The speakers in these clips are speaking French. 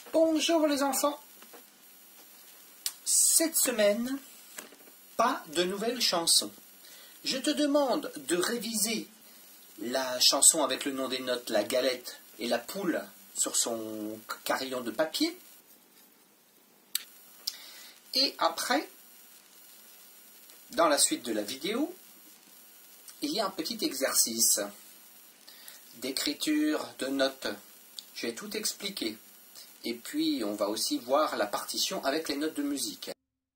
Bonjour les enfants. Cette semaine, pas de nouvelles chansons. Je te demande de réviser la chanson avec le nom des notes, la galette et la poule sur son carillon de papier. Et après, dans la suite de la vidéo, il y a un petit exercice d'écriture de notes. Je vais tout expliquer. Et puis, on va aussi voir la partition avec les notes de musique.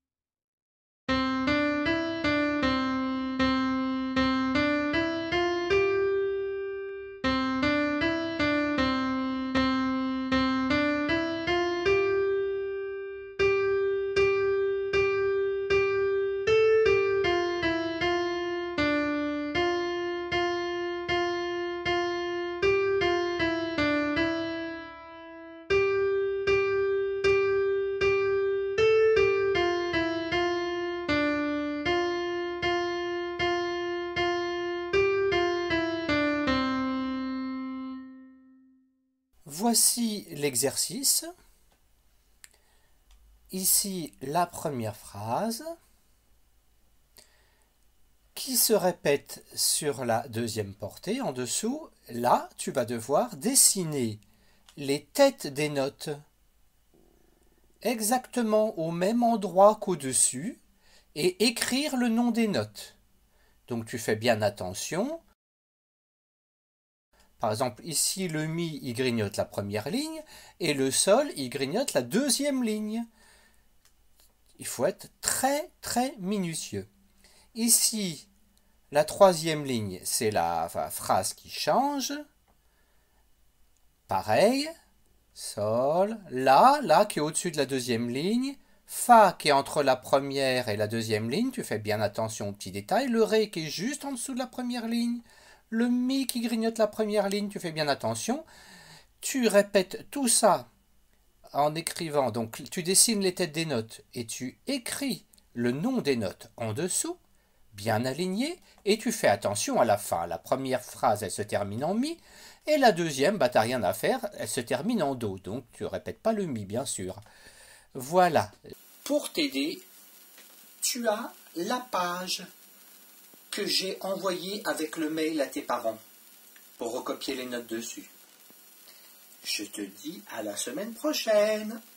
Voici l'exercice. Ici, la première phrase qui se répète sur la deuxième portée. En dessous, là, tu vas devoir dessiner les têtes des notes exactement au même endroit qu'au-dessus et écrire le nom des notes. Donc, tu fais bien attention. Par exemple, ici, le Mi, il grignote la première ligne, et le Sol, il grignote la deuxième ligne. Il faut être très, très minutieux. Ici, la troisième ligne, c'est la phrase qui change. Pareil, Sol, La qui est au-dessus de la deuxième ligne, Fa qui est entre la première et la deuxième ligne, tu fais bien attention aux petits détails, le Ré qui est juste en dessous de la première ligne, le Mi qui grignote la première ligne, tu fais bien attention. Tu répètes tout ça en écrivant, donc tu dessines les têtes des notes et tu écris le nom des notes en dessous, bien aligné, et tu fais attention à la fin. La première phrase, elle se termine en Mi, et la deuxième, bah, t'as rien à faire, elle se termine en Do, donc tu répètes pas le Mi, bien sûr. Voilà. Pour t'aider, tu as la page que j'ai envoyée avec le mail à tes parents pour recopier les notes dessus. Je te dis à la semaine prochaine.